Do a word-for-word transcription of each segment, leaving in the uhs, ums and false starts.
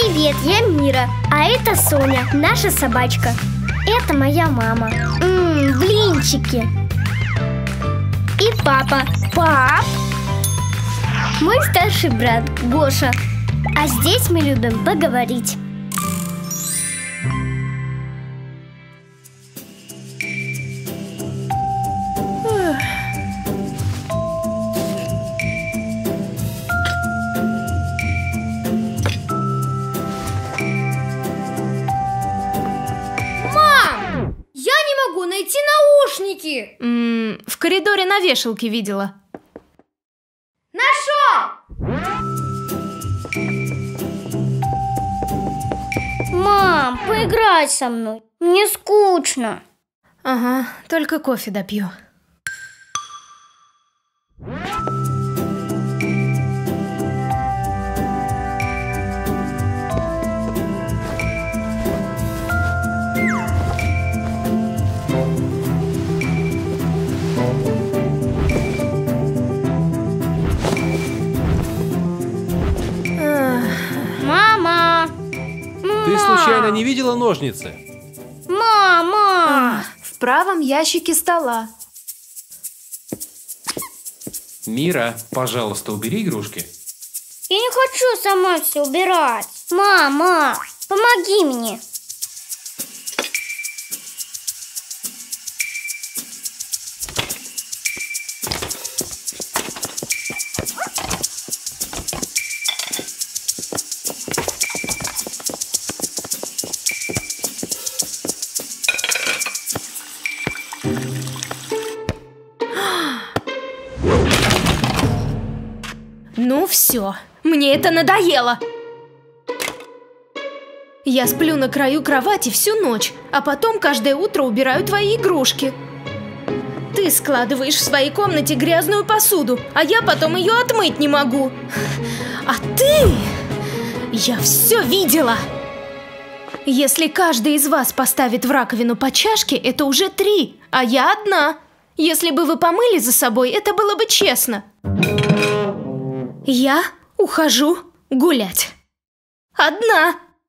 Привет, я Мира, а это Соня, наша собачка. Это моя мама. Ммм, блинчики. И папа. Пап. Мой старший брат Гоша. А здесь мы любим поговорить. Найти наушники. М-м, в коридоре на вешалке видела. Нашел! Мам, поиграй со мной. Мне скучно. Ага, только кофе допью. Мама! Ты случайно не видела ножницы? Мама! В правом ящике стола. Мира, пожалуйста, убери игрушки. Я не хочу сама все убирать. Мама, помоги мне. Ну все, мне это надоело. Я сплю на краю кровати всю ночь, а потом каждое утро убираю твои игрушки. Ты складываешь в своей комнате грязную посуду, а я потом ее отмыть не могу. А ты... Я все видела. Если каждый из вас поставит в раковину по чашке, это уже три, а я одна. Если бы вы помыли за собой, это было бы честно. Я ухожу гулять. Одна.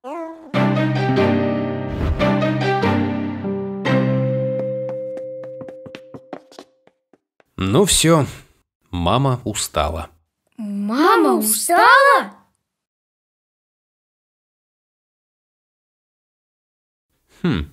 Ну все, мама устала. Мама устала? Хм.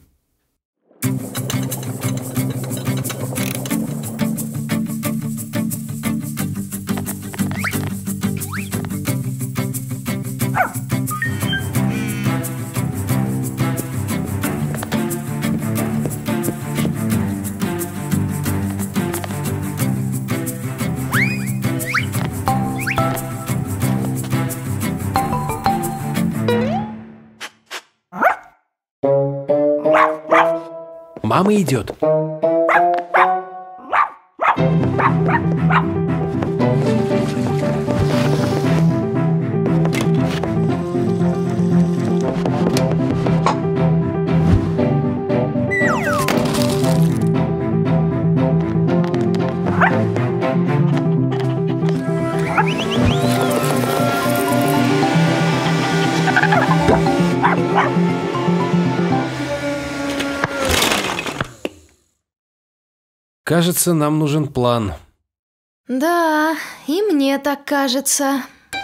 Мама идет. Кажется, нам нужен план. Да, и мне так кажется.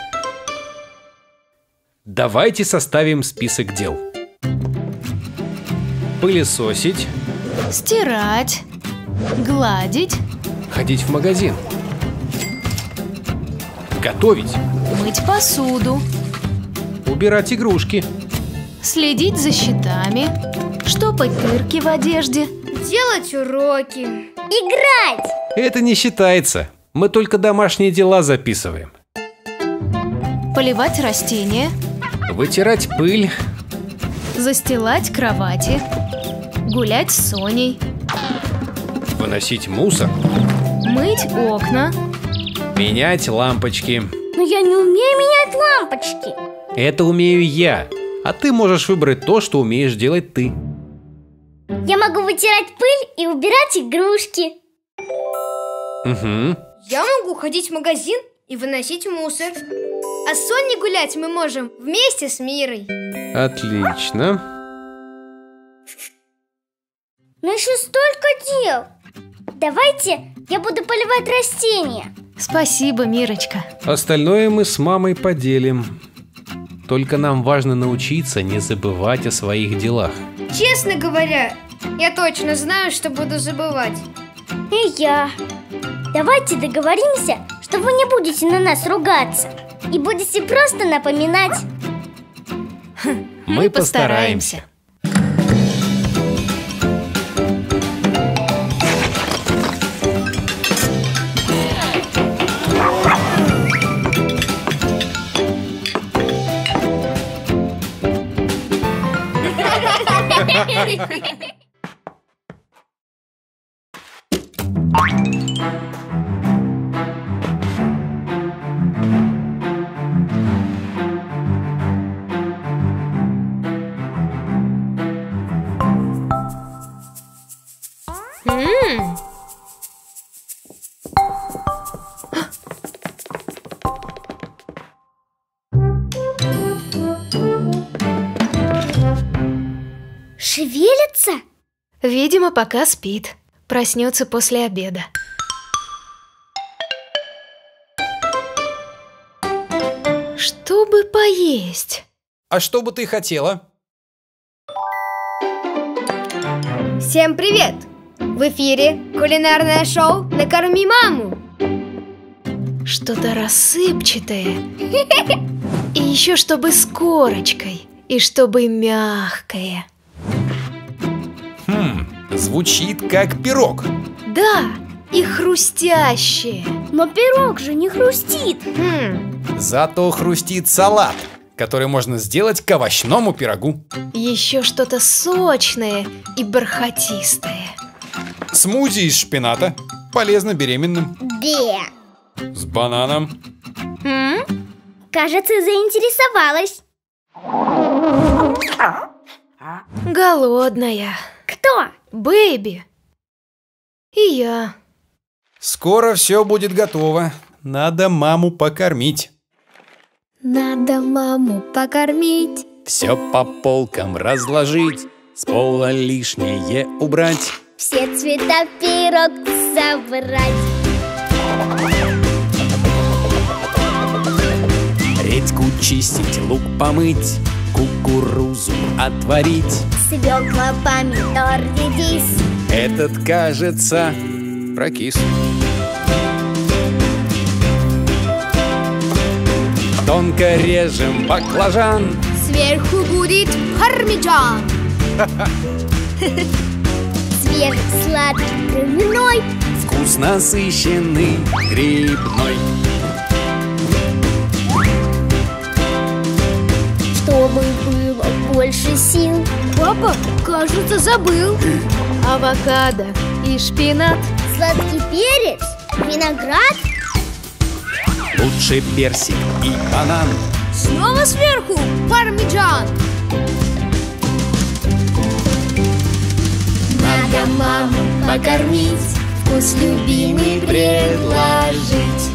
Давайте составим список дел. Пылесосить. Стирать. Гладить. Ходить в магазин. Готовить. Мыть посуду. Убирать игрушки. Следить за счетами. Штопать дырки в одежде. Делать уроки. Играть! Это не считается. Мы только домашние дела записываем. Поливать растения. Вытирать пыль. Застилать кровати. Гулять с Соней. Выносить мусор. Мыть окна. Менять лампочки. Но я не умею менять лампочки. Это умею я. А ты можешь выбрать то, что умеешь делать ты. Я могу вытирать пыль и убирать игрушки. Угу. Я могу ходить в магазин и выносить мусор. А с Соней гулять мы можем вместе с Мирой. Отлично. Ну еще столько дел. Давайте я буду поливать растения. Спасибо, Мирочка. Остальное мы с мамой поделим. Только нам важно научиться не забывать о своих делах. Честно говоря, я точно знаю, что буду забывать. И я. Давайте договоримся, что вы не будете на нас ругаться и будете просто напоминать. Мы постараемся. М. Шевелится? Видимо, пока спит. Проснется после обеда. Что бы поесть? А что бы ты хотела? Всем привет! В эфире кулинарное шоу «Накорми маму». Что-то рассыпчатое. И еще чтобы с корочкой. И чтобы мягкое. Хм, звучит как пирог. Да, и хрустящее. Но пирог же не хрустит. Хм, Зато хрустит салат, который можно сделать к овощному пирогу. еще что-то сочное и бархатистое. Смузи из шпината. Полезно беременным. Бе. С бананом. М? Кажется, заинтересовалась. Голодная. Кто? Бэйби. И я. Скоро все будет готово. Надо маму покормить. Надо маму покормить. Все по полкам разложить. С пола лишнее убрать. Все цвета в пирог собрать. Редьку чистить, лук помыть. Кукурузу отварить. Свекла, помидор, редис. Этот, кажется, прокис. Тонко режем баклажан. Сверху будет пармиджан. Свежий, сладкий, травяной. Вкус насыщенный, грибной. Чтобы было больше сил. Папа, кажется, забыл. Авокадо и шпинат. Сладкий перец, виноград. Лучше персик и банан. Снова сверху пармиджан. Надо маму покормить, вкус любимый предложить.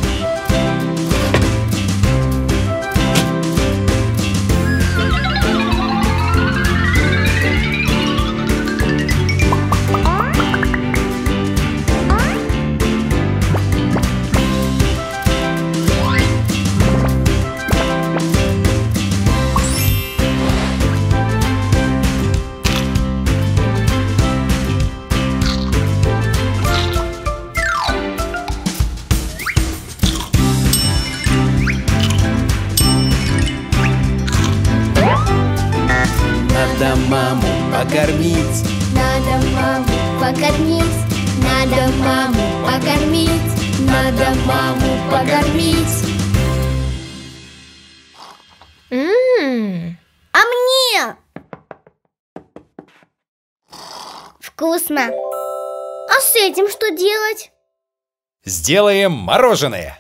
Надо маму покормить. Надо маму покормить. Надо маму покормить. Надо маму покормить. М. А мне? Вкусно. А с этим что делать? Сделаем мороженое.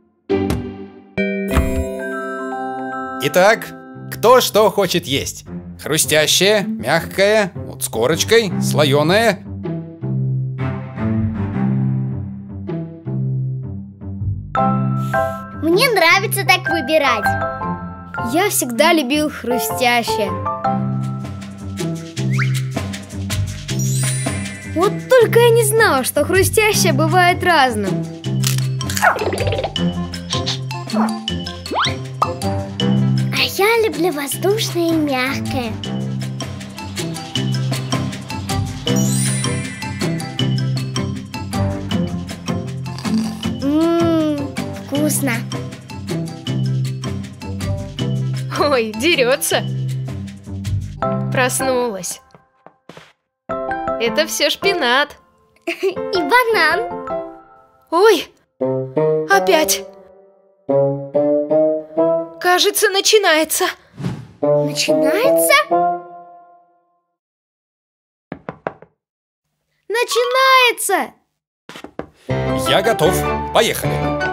Итак, кто что хочет есть? Хрустящее, мягкое, вот с корочкой, слоеное. Мне нравится так выбирать. Я всегда любил хрустящее. Вот только я не знала, что хрустящее бывает разным. А я люблю воздушное и мягкое. Ммм, вкусно. Ой, дерется. Проснулась. Это все шпинат. И банан. Ой, опять. Кажется, начинается. Начинается? Начинается! Я готов. Поехали.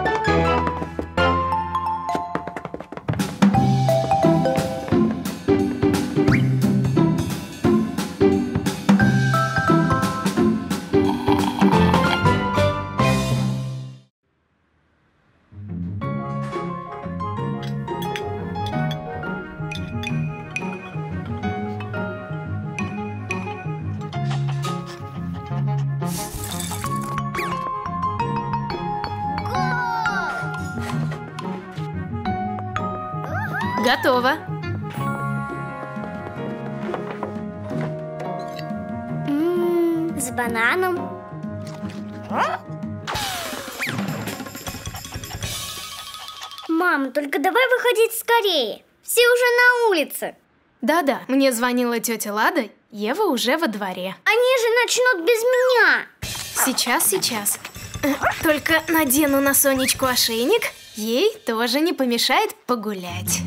Готово. Ммм, с бананом. Мам, только давай выходить скорее. Все уже на улице. Да-да, мне звонила тетя Лада, Ева уже во дворе. Они же начнут без меня. Сейчас, сейчас. Э, Только надену на Сонечку ошейник, ей тоже не помешает погулять.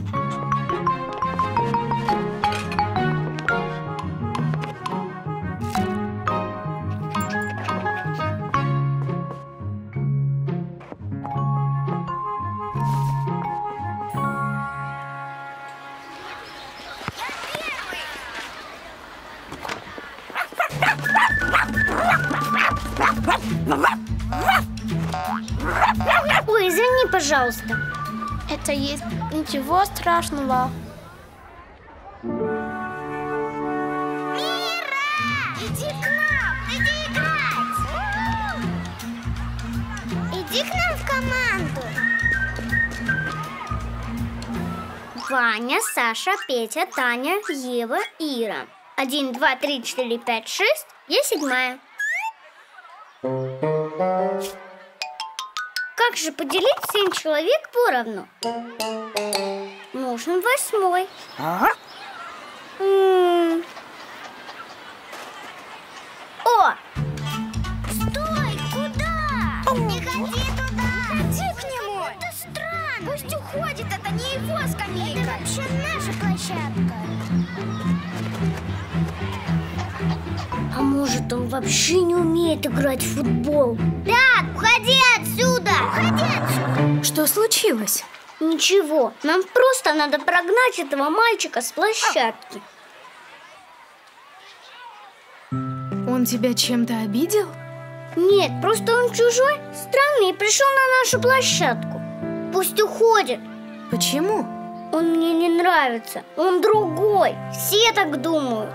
Ой, извини, пожалуйста. Это есть ничего страшного. Мира! Иди к нам! Иди играть! Иди к нам в команду. Ваня, Саша, Петя, Таня, Ева, Ира. Один, два, три, четыре, пять, шесть. Я седьмая. Как же поделить семь человек поровну? Нужен восьмой. М-м. О! Стой! Куда? Не ходи туда! Ходи к нему! Это странно! Пусть уходит, это не его скамейка! Это вообще наша площадка! А может, он вообще не умеет играть в футбол? Так, уходи отсюда! Уходи отсюда! Что случилось? Ничего, нам просто надо прогнать этого мальчика с площадки. Он тебя чем-то обидел? Нет, просто он чужой, странный и пришел на нашу площадку. Пусть уходит. Почему? Он мне не нравится, он другой. Все так думают.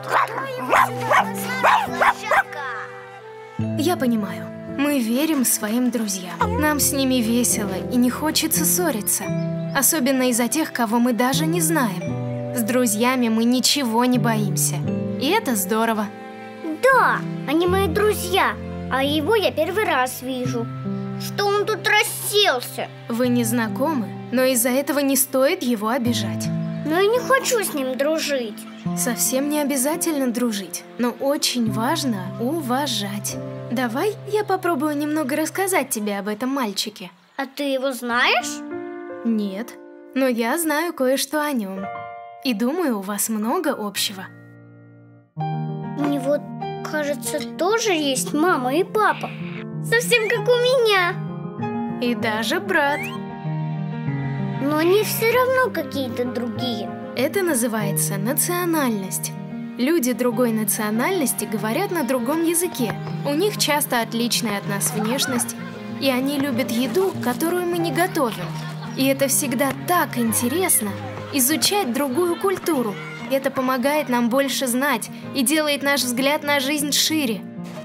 Я понимаю. Мы верим своим друзьям. Нам с ними весело и не хочется ссориться. Особенно из-за тех, кого мы даже не знаем. С друзьями мы ничего не боимся. И это здорово. Да, они мои друзья, а его я первый раз вижу. Что он тут расселся? Вы не знакомы, но из-за этого не стоит его обижать. Но я не хочу с ним дружить. Совсем не обязательно дружить, но очень важно уважать. Давай я попробую немного рассказать тебе об этом мальчике. А ты его знаешь? Нет, но я знаю кое-что о нем. И думаю, у вас много общего. У него, кажется, тоже есть мама и папа. Совсем как у меня. И даже брат. Но они все равно какие-то другие. Это называется национальность. Люди другой национальности говорят на другом языке. У них часто отличная от нас внешность, и они любят еду, которую мы не готовим. И это всегда так интересно – изучать другую культуру. Это помогает нам больше знать и делает наш взгляд на жизнь шире.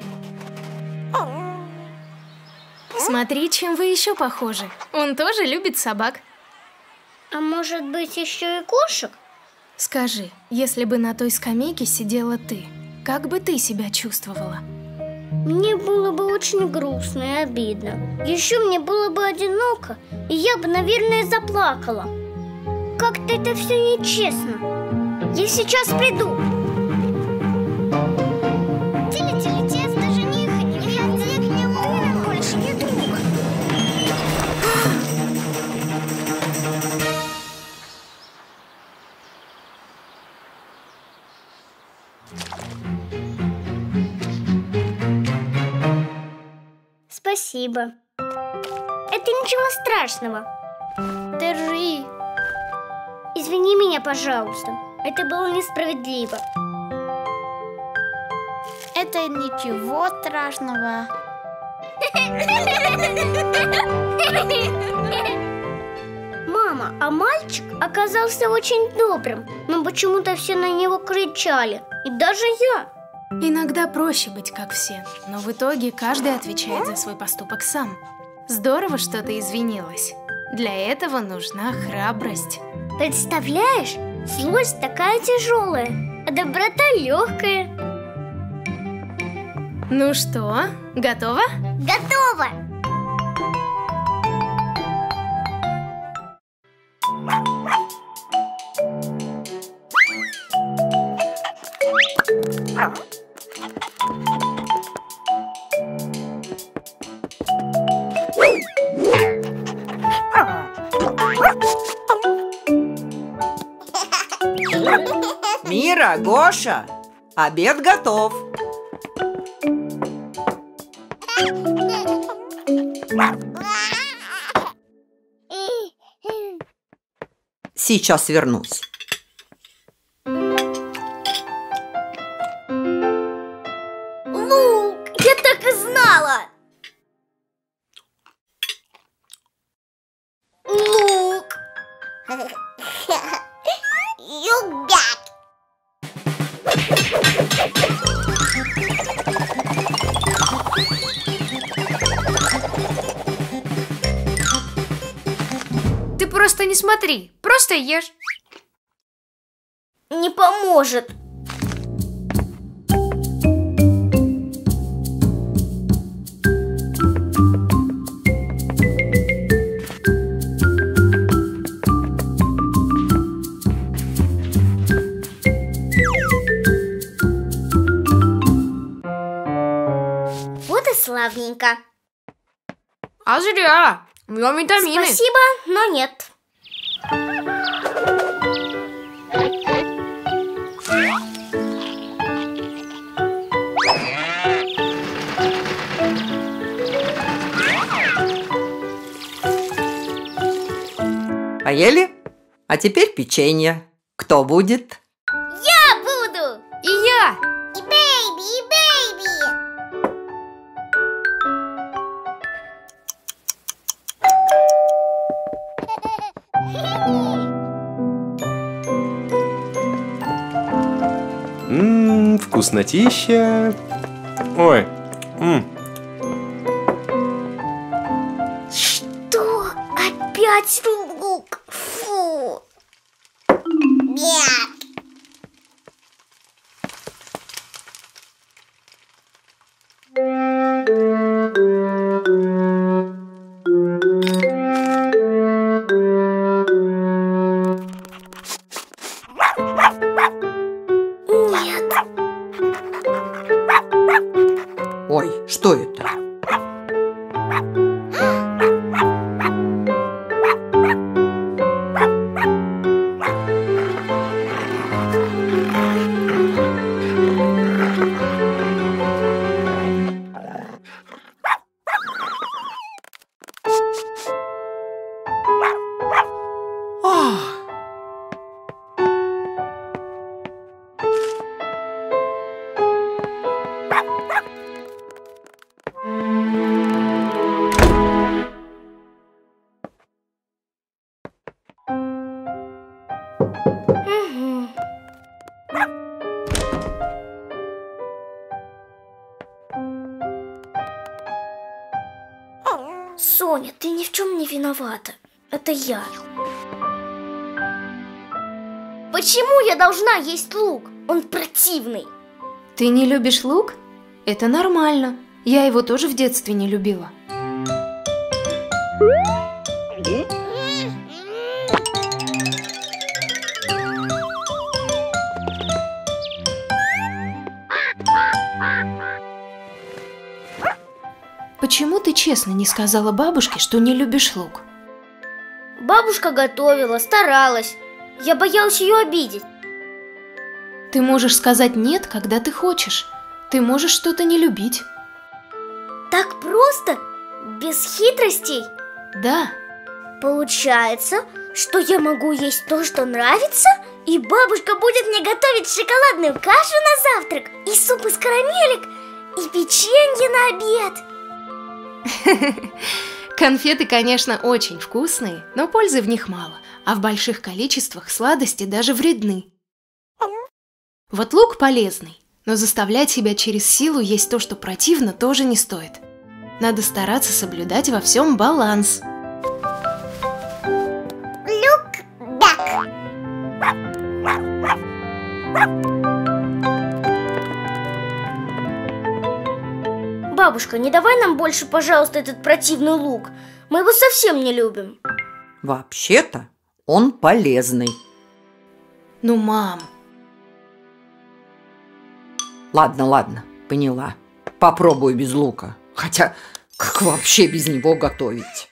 Смотри, чем вы еще похожи. Он тоже любит собак. А может быть, еще и кошек? Скажи, если бы на той скамейке сидела ты, как бы ты себя чувствовала? Мне было бы очень грустно и обидно. Еще мне было бы одиноко, и я бы, наверное, заплакала. Как-то это все нечестно. Я сейчас приду. Тили-тили-тес, даже не ходи, не ходи к нему. Ты нам больше не друг. Спасибо. Это ничего страшного. Держи. Извини меня, пожалуйста. Это было несправедливо. Это ничего страшного. Мама, а мальчик оказался очень добрым, но почему-то все на него кричали. И даже я. Иногда проще быть как все, но в итоге каждый отвечает за свой поступок сам. Здорово, что ты извинилась. Для этого нужна храбрость. Представляешь, злость такая тяжелая, а доброта легкая. Ну что, готова? Готово! Мира, Гоша, обед готов. Сейчас вернусь. Лук, я так и знала! Лук! You back! Ты просто не смотри, просто ешь. Не поможет. Вот и славненько. А зря. У меня витамины. Спасибо, но нет. Поели? А теперь печенье. Кто будет? Я буду! И я. И бэйби, и бэйби! Ммм, вкуснотища. Ой, м. Что? Опять лук? Фу! Нет! Нет! Ой, что это? Соня, ты ни в чем не виновата. Это я. Почему я должна есть лук? Он противный. Ты не любишь лук? Это нормально. Я его тоже в детстве не любила. Почему ты честно не сказала бабушке, что не любишь лук? Бабушка готовила, старалась. Я боялась ее обидеть. Ты можешь сказать «нет», когда ты хочешь. Ты можешь что-то не любить. Так просто? Без хитростей? Да. Получается, что я могу есть то, что нравится, и бабушка будет мне готовить шоколадную кашу на завтрак, и суп из карамелек, и печенье на обед. Конфеты, конечно, очень вкусные, но пользы в них мало, а в больших количествах сладости даже вредны. Вот лук полезный, но заставлять себя через силу есть то, что противно, тоже не стоит. Надо стараться соблюдать во всем баланс. Бабушка, не давай нам больше, пожалуйста, этот противный лук. Мы его совсем не любим. Вообще-то он полезный. Ну, мам. Ладно, ладно, поняла. Попробую без лука. Хотя, как вообще без него готовить?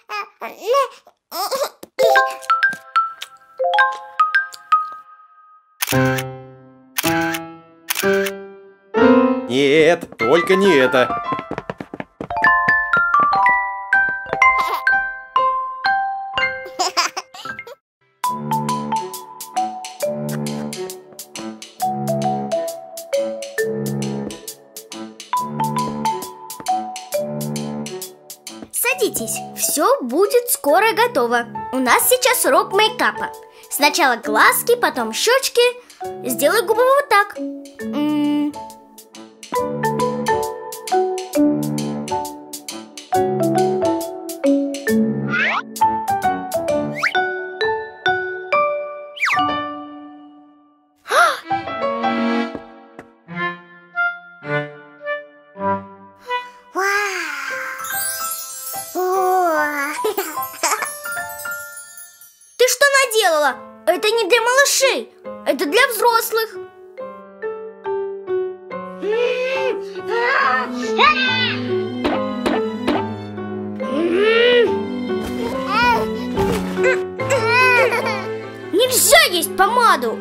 Нет, только не это. Садитесь, все будет скоро готово. У нас сейчас урок мейкапа. Сначала глазки, потом щечки. Сделай губы вот так. М-м. Ты что наделала? Это не для малышей, это для взрослых. Нельзя есть помаду.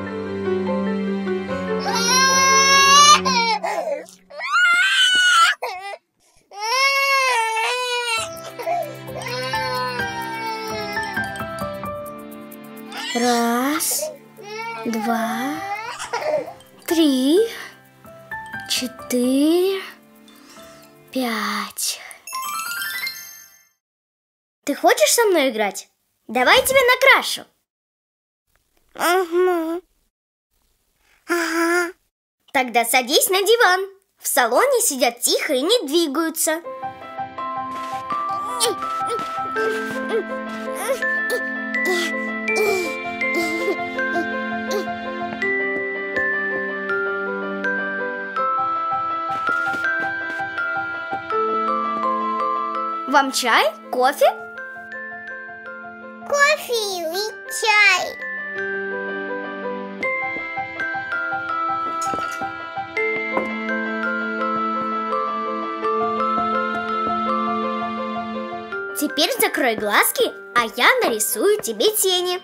Раз, два, три, четыре, пять. Ты хочешь со мной играть? Давай я тебя накрашу. Ага. Ага. Тогда садись на диван. В салоне сидят тихо и не двигаются. Вам чай? Кофе? Кофе и чай. Теперь закрой глазки, а я нарисую тебе тени.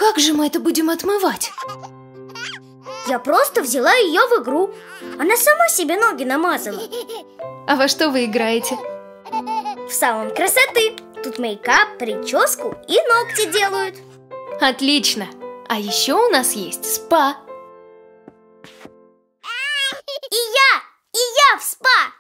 как же мы это будем отмывать? Я просто взяла ее в игру. Она сама себе ноги намазала. А во что вы играете? В салон красоты. Тут мейкап, прическу и ногти делают. Отлично! А еще у нас есть спа. И я! И я в спа!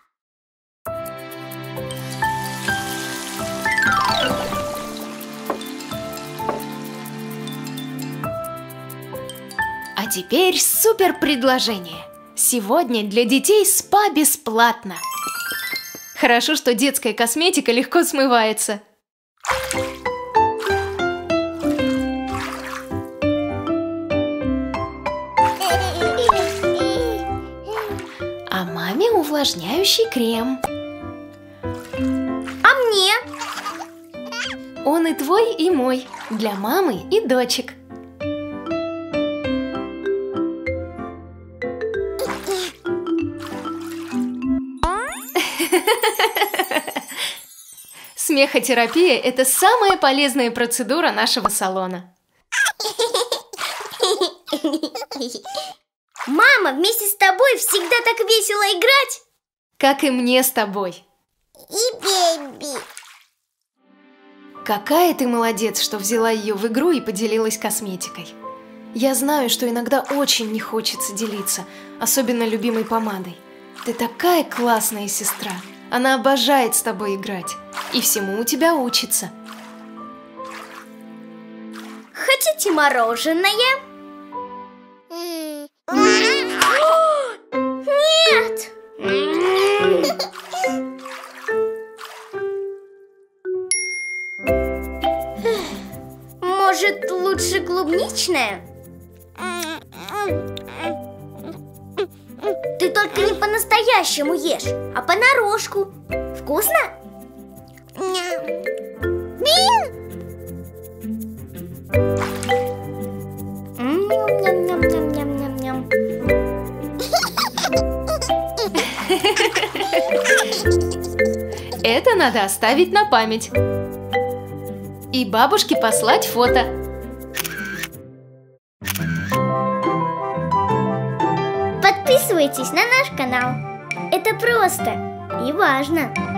А теперь супер предложение. Сегодня для детей спа бесплатно. Хорошо, что детская косметика легко смывается. А маме увлажняющий крем. А мне? Он и твой, и мой. Для мамы и дочек. Смехотерапия – это самая полезная процедура нашего салона. Мама, вместе с тобой всегда так весело играть. Как и мне с тобой. И бэби. Какая ты молодец, что взяла ее в игру и поделилась косметикой. Я знаю, что иногда очень не хочется делиться, особенно любимой помадой. Ты такая классная сестра. Она обожает с тобой играть и всему у тебя учится. Хотите мороженое? Нет! Может, лучше клубничное? Ты только не по-настоящему ешь, а понарошку. Вкусно? Ням-ням-ням-ням-ням-ням. Это надо оставить на память. И бабушке послать фото. Подписывайтесь на наш канал. Это просто и важно.